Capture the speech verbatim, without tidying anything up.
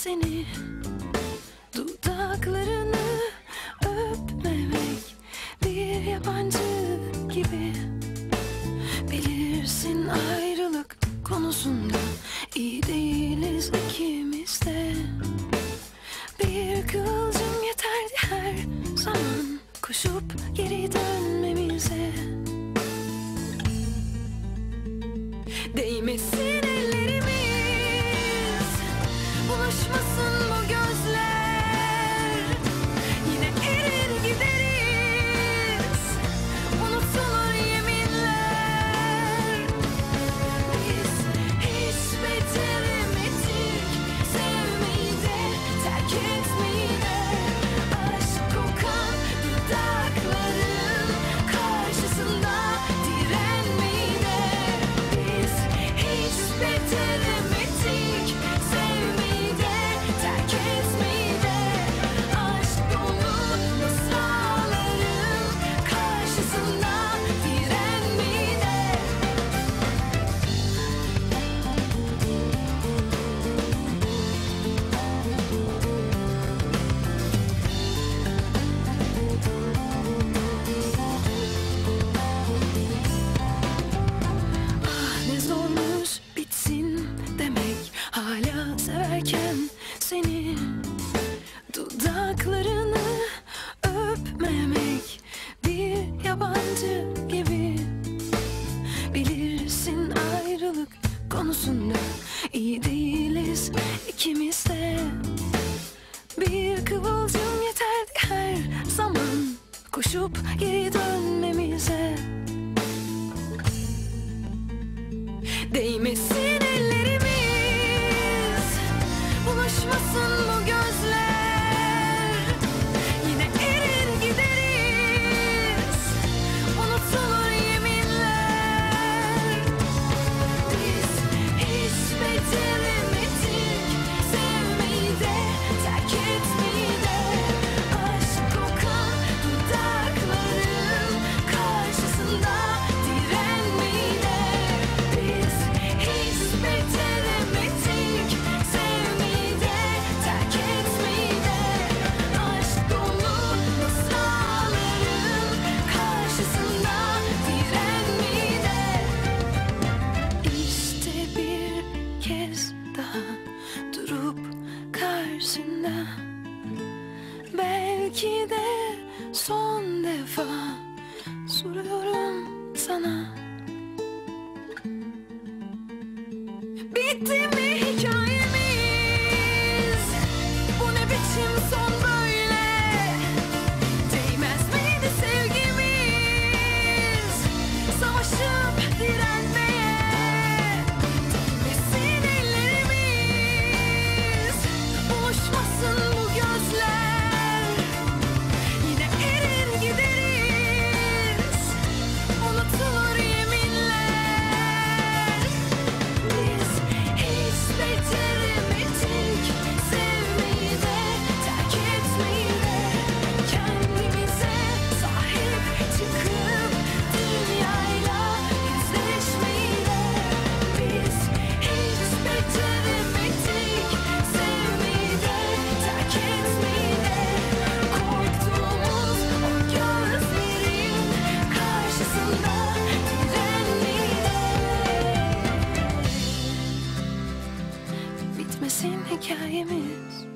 seni, dudaklarını öpmemek bir yabancı gibi. Bilirsin ayrılık konusunda iyi değiliz ikimiz de. Bir kıvılcım yeterdi her zaman koşup geri dönmemize. Değmesin ellerimiz, buluşmasın bu gözler. Yine erir gideriz, unutulur yeminler. Biz hiç beceremedik sevmeyi de terk etmeyi de. Aşk kokan dudakların karşısında direnmeyi de. Biz hiç beceremedik sevmeyi de terk etmeyi de. Aşk dolu mısraların karşısında direnmeyi de. Ah ne zormuş bitsin demek, hala severken seni, dudaklarını öpmemek bir yabancı gibi. Bilirsin ayrılık konusunda iyi değiliz ikimiz de. Bir kıvılcım yeterdi her zaman koşup geri dönmemize. Değmesin ellerimiz, buluşmasın bu gözler. Yine erir gideriz, unutulur yeminler. Biz hiç beceremedik sevmeyi de terk etmeyi de. Aşk kokan dudakların karşısında direnmeyi de. Biz hiç beceremedik sevmeyi de terk etmeyi de. Aşk dolu mısraların karşısında direnmeyi de. İşte bir kez daha durup karşında, belki de son defa soruyorum sana. Bitti mi hikayemiz? Bu ne biçim son böyle? Değmez miydi sevgimiz savaşıp direnmeye? Değmesin ellerimiz, buluşmasın bu gözler. Yine erir gideriz, unutulur yeminler. Biz hiç beceremedik sevmeyi de terk etmeyi de. Kendimize sahip çıkıp dünyayla yüzleşmeyi de. Biz hiç beceremedik sevmeyi de terk etmeyi de. Korktuğumuz o gözlerin karşısında direnmeyi de. Bitmesin hikayemiz.